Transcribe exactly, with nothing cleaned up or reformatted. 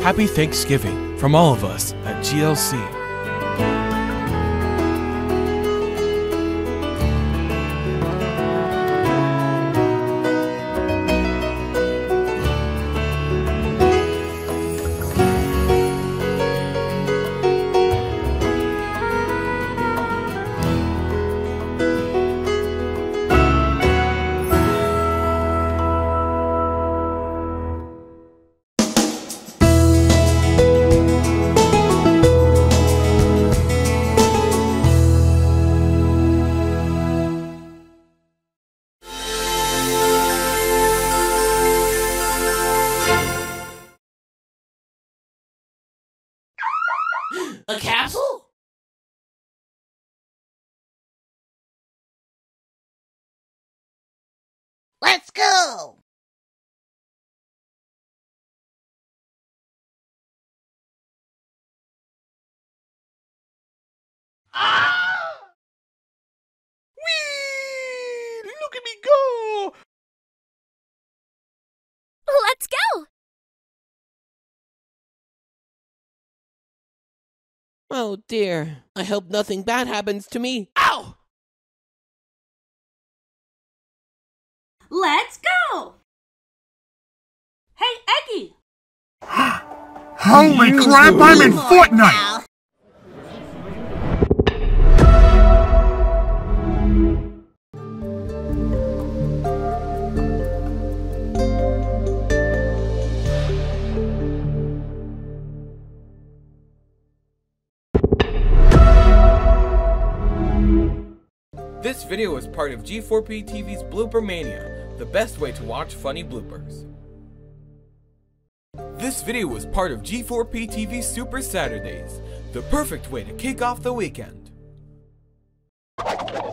Happy Thanksgiving from all of us at G L C. A capsule? Let's go! Ah! Whee! Look at me go! Let's go! Oh dear, I hope nothing bad happens to me. Ow! Let's go! Hey, Eggy! Holy crap, I'm in Fortnite! This video is part of G four P T V's Blooper Mania, the best way to watch funny bloopers. This video was part of G four P T V's Super Saturdays, the perfect way to kick off the weekend.